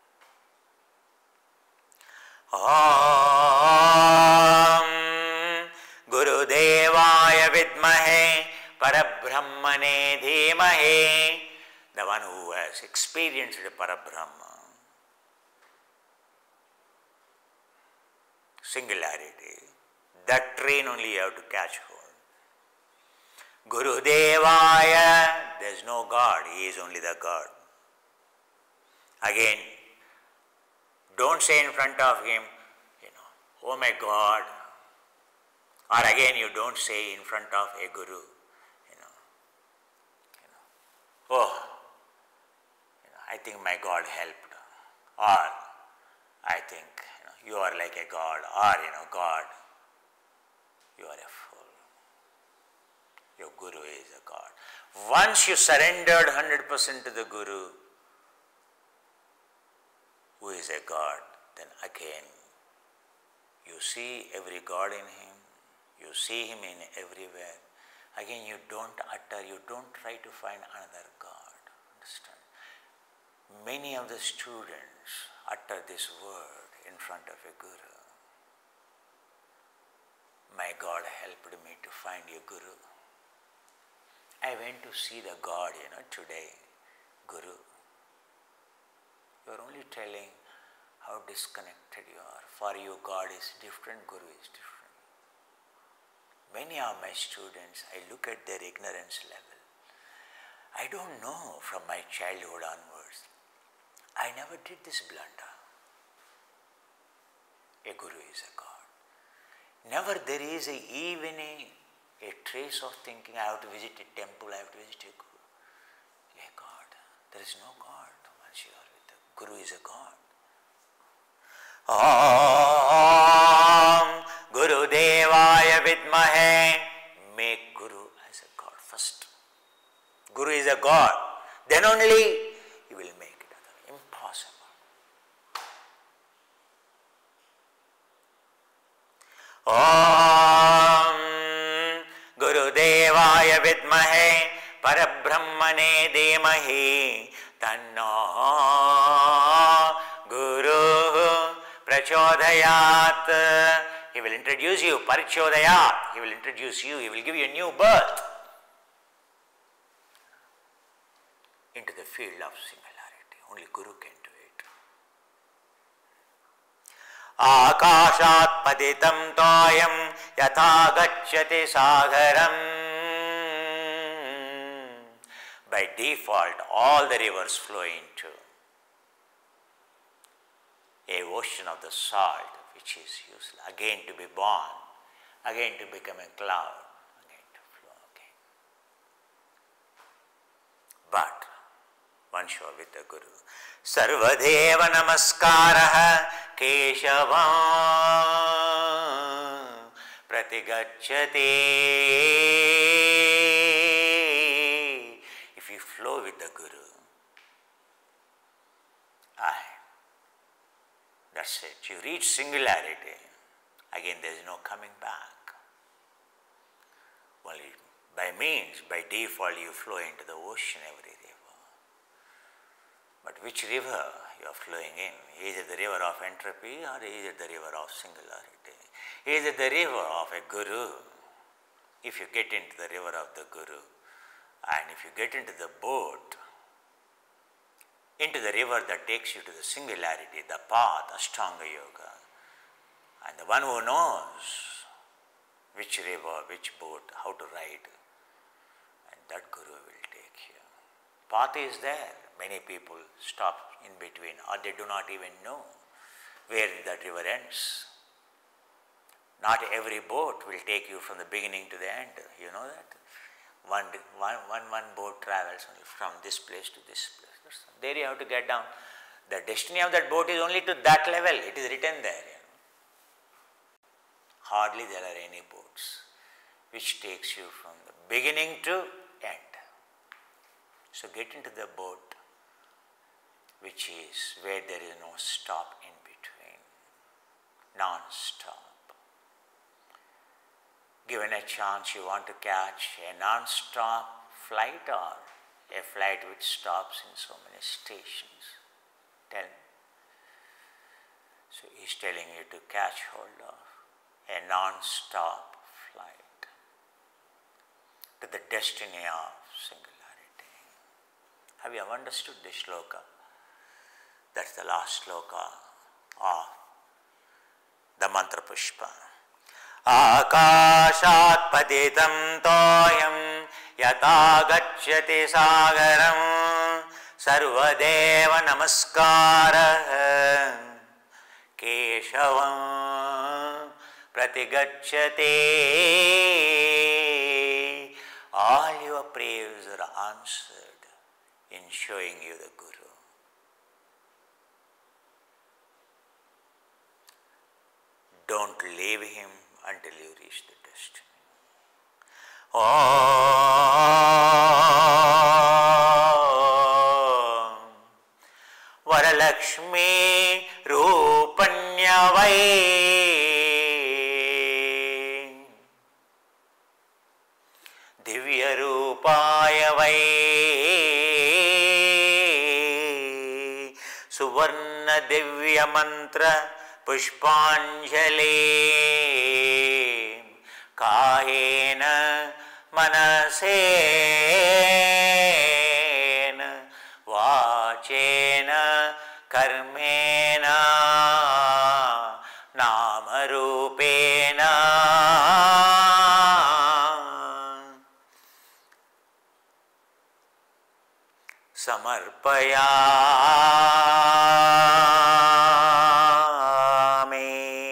Om Gurudevaya vidmahe Parabrahmane dhimahi. The one who has experienced the Parabrahma, singularity, that train only you have to catch hold. Gurudevaya, there is no God, he is only the God. Again, don't say in front of him, oh my God, or again you don't say in front of a Guru, oh, I think my God helped, or I think you are like a God, or God, you are a fool. Your Guru is a God. Once you surrendered 100% to the Guru, who is a God, then again you see every God in him, you see him in everywhere. Again you don't utter, you don't try to find another God. Understand? Many of the students utter this word in front of a Guru. My God helped me to find a Guru. I went to see the God, today, Guru. You are only telling how disconnected you are. For you, God is different, Guru is different. Many of my students, I look at their ignorance level. I don't know from my childhood onwards. I never did this blunder. A Guru is a God. Never there is even a trace of thinking, I have to visit a temple, I have to visit a Guru. A God. There is no God once you are with the Guru is a God. Om Gurudevaya vidmahe. Make Guru as a God first. Guru is a God. Then only you will make it other. Impossible. Om Gurudevaya vidmahe Parabrahmane dhimahi Tanno Guru prachodayat. He will introduce you, parichodayat. He will introduce you, he will give you a new birth into the field of singularity. Only Guru can do it. Akashat paditam toyam yatha gacchati sagaram. By default, all the rivers flow into a ocean of the salt, which is useless. Again to be born, again to become a cloud, again to flow again. But one show with the Guru. Sarvadeva namaskaraha Keshava pratigacchati. If you flow with the Guru, that's it. You reach singularity. Again, there is no coming back. Only by default, you flow into the ocean, every river. But which river you are flowing in? Is it the river of entropy or is it the river of singularity? Is it the river of a Guru? If you get into the river of the Guru, and if you get into the boat, into the river that takes you to the singularity, the path, Ashtanga Yoga, and the one who knows which river, which boat, how to ride, and that Guru will take you. Path is there. Many people stop in between, or they do not even know where that river ends. Not every boat will take you from the beginning to the end. You know that? One boat travels only from this place to this place. There you have to get down. The destiny of that boat is only to that level. It is written there. Hardly there are any boats which takes you from the beginning to end. So get into the boat which is where there is no stop in between. Non-stop. Given a chance, you want to catch a non-stop flight or a flight which stops in so many stations. Tell me. So he is telling you to catch hold of a non-stop flight to the destiny of singularity. Have you ever understood this shloka? That's the last shloka of the mantra pushpa. Akashat patitam toyam yata gacchati sagaram sarvadeva namaskara keshavam pratigacchati. All your prayers are answered in showing you the Guru. Don't leave him until you reach the destiny. Om Varalakshmi Rupanyavai Divya Rupayavai Suvarna Divya Mantra Pushpanjali Kahena Manasena Vachena Karmena Namarupena Samarpayami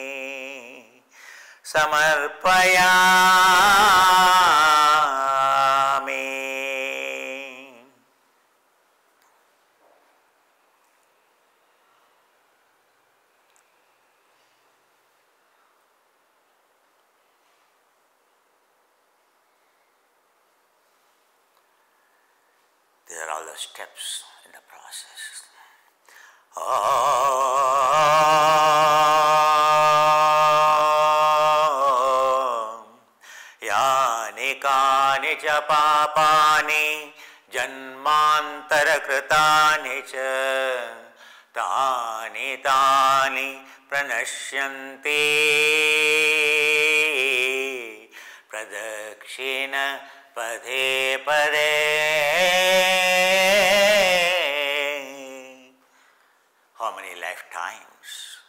Samarpayami. These are all the steps in the process. Yani kani cha papani janmantara kritani cha tani tani pranashyante pradakshina pade pade. How many lifetimes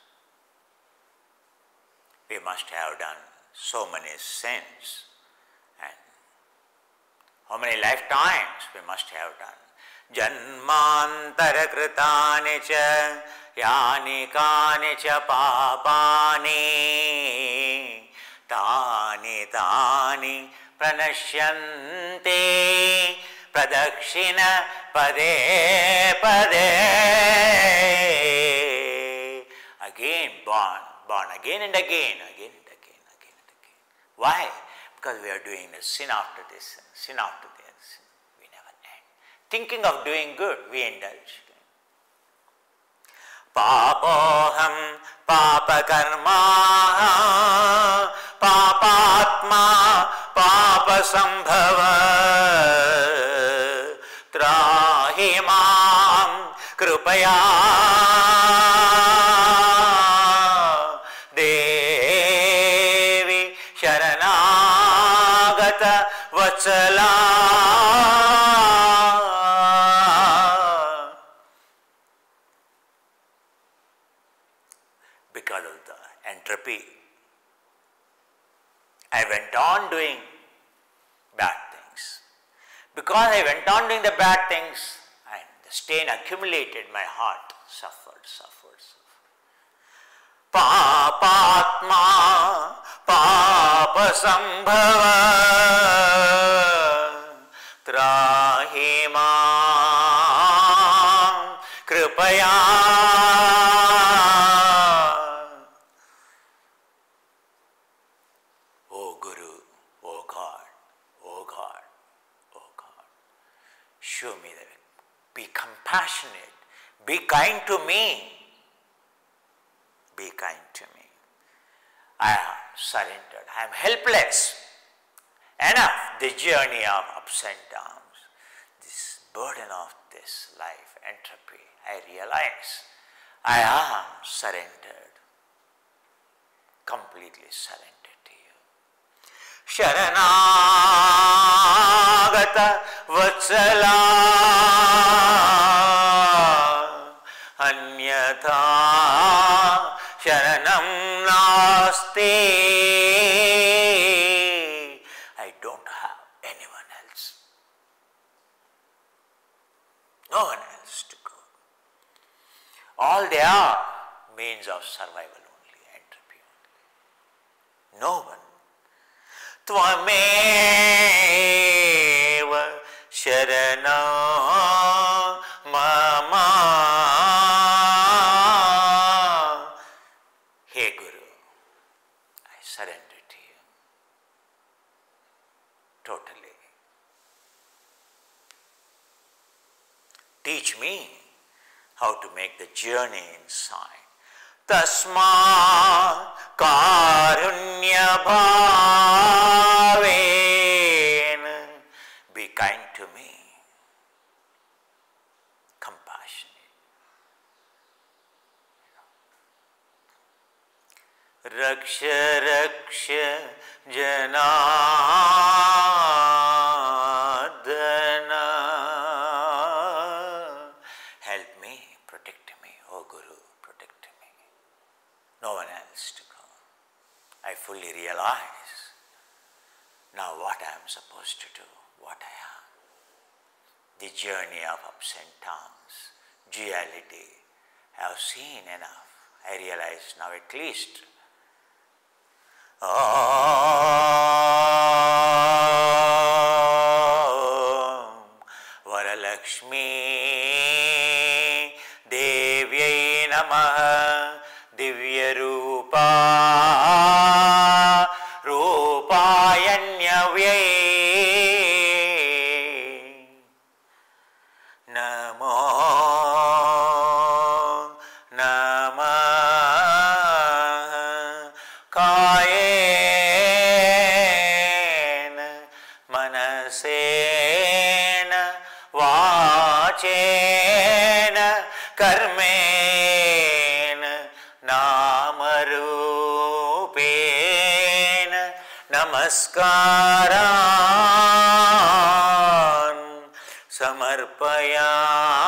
we must have done so many sins, and how many lifetimes we must have done. Janmantara kritani cha yani kani cha papani tani tani pranashyante pradakshina pade pade. Again born again and again. Why? Because we are doing a sin after this sin after this. We never end. Thinking of doing good, we indulge. Papoham papakarma papatma papasambhava trahi mam kripaya devi sharanagata vatsala. Because of the entropy, I went on doing bad things. Because I went on doing the bad things, and the stain accumulated, my heart suffered. Papatma papasambhava trahi mam kripaya. Oh Guru, oh God, oh God, oh God, show me the way. Be compassionate, be kind to me, be kind to me. I am surrendered, I am helpless. Enough the journey of ups and downs, this burden of this life, entropy. I realize I am surrendered, completely surrendered to you. Sharanagata vatsala anyatha sharanam nasti. I don't have anyone else. No one else to go. All they are means of survival only, entropy only. No one. Tvameva sharanam mama. Hey Guru, I surrender to you totally. Teach me how to make the journey inside. Tasma karunya bhaven. Be kind to me, compassionate. Raksha raksha janardana. Help me, protect me, oh Guru, protect me. No one else to go. I fully realize now what I am supposed to do, what I am. The journey of ups and downs, duality, I have seen enough. I realize now at least. Om Varalakshmi Devyai Namaha Divya Rupa Rupayanyavye Namo Namah Kayena Manasena Vachena Karmena Nama नमस्कारान् समर्पयामि।